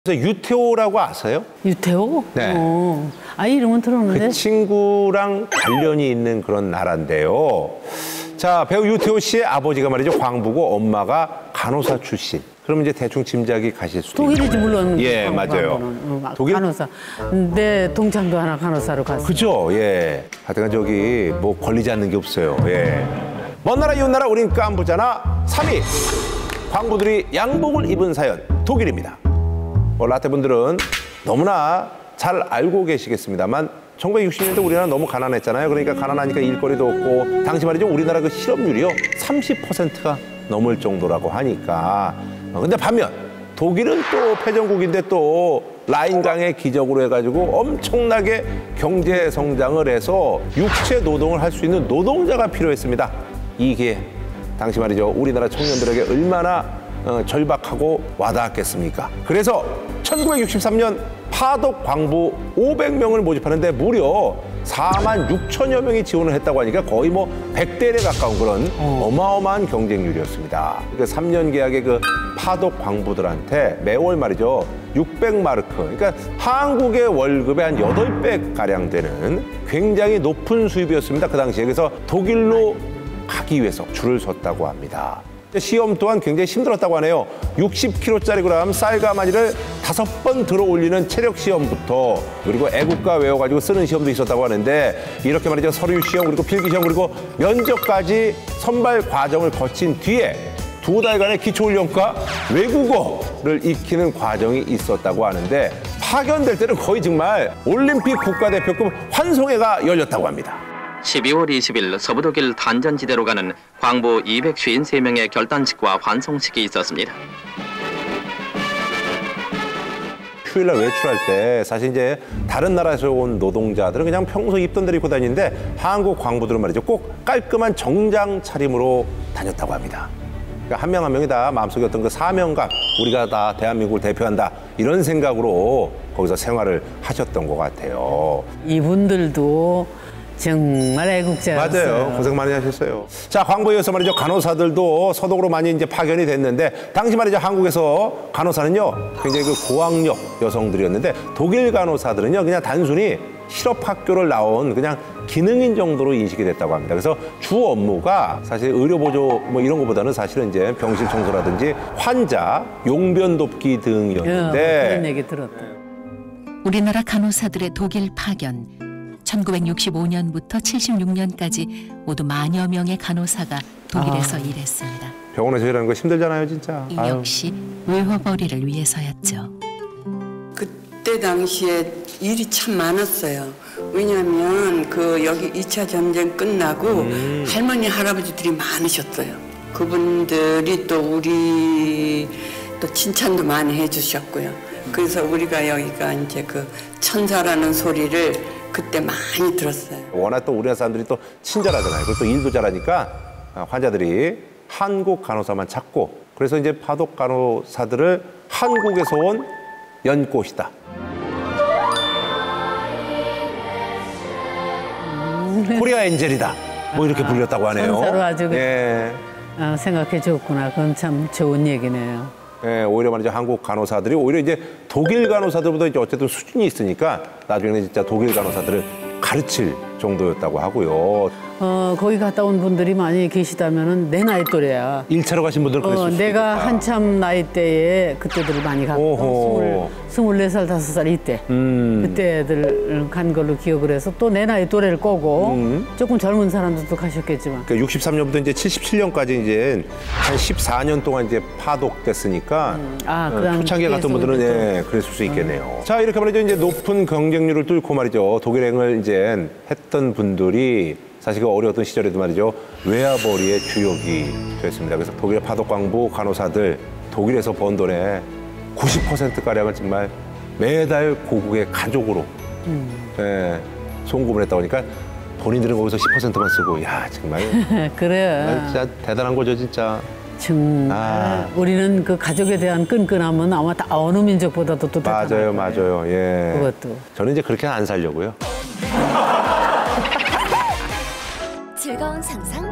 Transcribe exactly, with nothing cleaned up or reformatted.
유태오라고 아세요? 유태오? 네. 어. 아, 이름은 들었는데. 그 친구랑 관련이 있는 그런 나라인데요. 자, 배우 유태오 씨의 아버지가 말이죠, 광부고 엄마가 간호사 출신. 그럼 이제 대충 짐작이 가실 수도 있어요. 독일이지 물론. 예, 맞아요. 어, 독일? 간호사. 내 동창도 하나 간호사로 갔어. 그죠, 예. 하여튼 저기 뭐 걸리지 않는 게 없어요. 예. 먼 나라 이웃 나라 우린 깐부잖아. 삼 위. 광부들이 양복을 입은 사연 독일입니다. 뭐 라떼분들은 너무나 잘 알고 계시겠습니다만 천구백육십 년대 우리나라 너무 가난했잖아요. 그러니까 가난하니까 일거리도 없고 당시 말이죠, 우리나라 그 실업률이요 삼십 퍼센트가 넘을 정도라고 하니까. 근데 반면 독일은 또 패전국인데 또 라인강의 기적으로 해가지고 엄청나게 경제 성장을 해서 육체 노동을 할 수 있는 노동자가 필요했습니다. 이게 당시 말이죠, 우리나라 청년들에게 얼마나 어, 절박하고 와닿았겠습니까? 그래서 천구백육십삼 년 파독 광부 오백 명을 모집하는데 무려 사만 육천여 명이 지원을 했다고 하니까 거의 뭐 백 대 일에 가까운 그런 어. 어마어마한 경쟁률이었습니다. 그러니까 삼 년 계약의 그 파독 광부들한테 매월 말이죠, 육백 마르크, 그러니까 한국의 월급의 한 여덟 배가량 되는 굉장히 높은 수입이었습니다, 그 당시에. 그래서 독일로 가기 위해서 줄을 섰다고 합니다. 시험 또한 굉장히 힘들었다고 하네요. 육십 킬로그램짜리 그램 쌀가마니를 다섯 번 들어 올리는 체력 시험부터, 그리고 애국가 외워가지고 쓰는 시험도 있었다고 하는데, 이렇게 말이죠, 서류 시험, 그리고 필기 시험, 그리고 면접까지 선발 과정을 거친 뒤에 두 달간의 기초훈련과 외국어를 익히는 과정이 있었다고 하는데, 파견될 때는 거의 정말 올림픽 국가대표급 환송회가 열렸다고 합니다. 십이월 이십일 서부독일 단전지대로 가는 광부 이백오십삼 명의 결단식과 환송식이 있었습니다. 휴일날 외출할 때 사실 이제 다른 나라에서 온 노동자들은 그냥 평소 입던 대로 입고 다니는데 한국 광부들은 말이죠, 꼭 깔끔한 정장 차림으로 다녔다고 합니다. 그러니까 한 명 한 명이 다 마음속에 어떤 그 사명감, 우리가 다 대한민국을 대표한다, 이런 생각으로 거기서 생활을 하셨던 것 같아요. 이분들도 정말 애국자였어요. 맞아요. 고생 많이 하셨어요. 자, 광부에 이어서 말이죠, 간호사들도 서독으로 많이 이제 파견이 됐는데, 당시 말이죠, 한국에서 간호사는요 굉장히 그 고학력 여성들이었는데, 독일 간호사들은요 그냥 단순히 실업학교를 나온 그냥 기능인 정도로 인식이 됐다고 합니다. 그래서 주 업무가 사실 의료보조 뭐 이런 것보다는 사실은 이제 병실 청소라든지 환자 용변 돕기 등이었는데. 그런 얘기 들었다. 우리나라 간호사들의 독일 파견. 천구백육십오 년부터 칠십육 년까지 모두 만여 명의 간호사가 독일에서 아. 일했습니다. 병원에서 일하는 거 힘들잖아요, 진짜. 이 역시 외화벌이를 위해서였죠. 그때 당시에 일이 참 많았어요. 왜냐하면 그 여기 이 차 전쟁 끝나고 음. 할머니, 할아버지들이 많으셨어요. 그분들이 또 우리 또 칭찬도 많이 해주셨고요. 그래서 우리가 여기가 이제 그 천사라는 소리를 그때 많이 들었어요. 워낙 또 우리나라 사람들이 또 친절하잖아요. 그리고 또 일도 잘하니까 환자들이 한국 간호사만 찾고, 그래서 이제 파독 간호사들을 한국에서 온 연꽃이다. 코리아 엔젤이다. 뭐 이렇게 불렸다고 하네요. 천사로 아주 예. 아, 생각해 줬구나. 그건 참 좋은 얘기네요. 예, 오히려 말이죠, 한국 간호사들이 오히려 이제 독일 간호사들보다 이제 어쨌든 수준이 있으니까 나중에는 진짜 독일 간호사들을 가르칠 정도였다고 하고요. 어, 거기 갔다 온 분들이 많이 계시다면은 내 나이 또래야. 일 차로 가신 분들은 그랬을 어, 수 내가 있겠다. 한참 나이 때에 그때들을 많이 갔고, 스물네 살, 다섯 살 이때. 음. 그때 애들 간 걸로 기억을 해서 또 내 나이 또래를 꺼고 음. 조금 젊은 사람들도 가셨겠지만. 그러니까 육십삼 년부터 이제 칠십칠 년까지 이제 한 십사 년 동안 이제 파독됐으니까. 음. 아, 어, 그다음 초창기 같은 분들은 예, 그랬을 수 있겠네요. 음. 자, 이렇게 말이죠, 이제 높은 경쟁률을 뚫고 말이죠, 독일행을 이제 했던 분들이 사실 그 어려웠던 시절에도 말이죠, 외화벌이의 주역이 됐습니다. 그래서 독일의 파독 광부 간호사들, 독일에서 번 돈의 구십 퍼센트가량은 정말 매달 고국의 가족으로 음. 예, 송금을 했다고 하니까 본인들은 거기서 십 퍼센트만 쓰고, 야, 정말. 그래. 진짜 대단한 거죠, 진짜. 정말 아. 우리는 그 가족에 대한 끈끈함은 아마 다 어느 민족보다도 또 대단할 맞아요, 거예요. 맞아요. 예. 그것도. 저는 이제 그렇게 안 살려고요. 즐거운 상상